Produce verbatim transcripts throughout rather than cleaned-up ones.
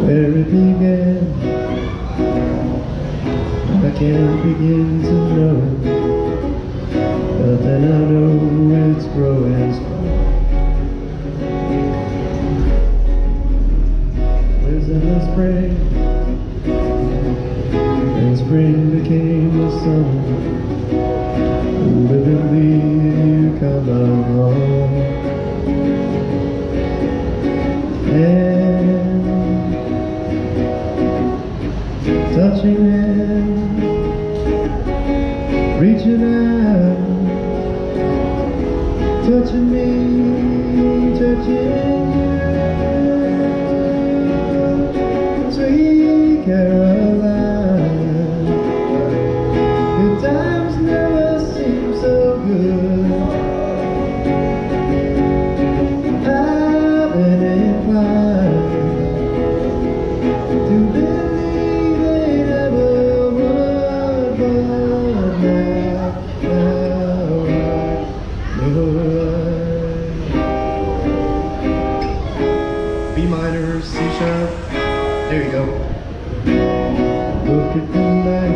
where it began. I can't begin to know, but then I know it's growing strong. Lives in the spring, and spring became the summer. Vividly you come along, and touching hands, reaching out, touching me, touching you, sweet Caroline. Good times never seem so good. I've been inclined to believe they never would, but now, now I know I... B minor, C sharp, there you go. Look at the night,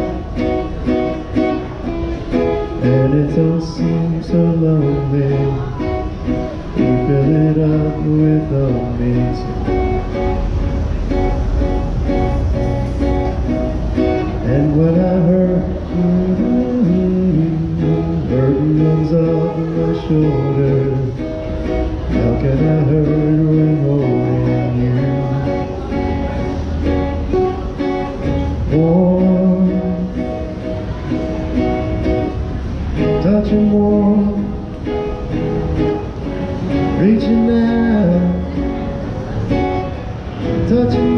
and it don't seem so lonely. You fill it up with all me. And when I hurt, mm-hmm, burden runs off of my shoulders. How can I hurt when holding you? Warm, touching warm, reaching out, touching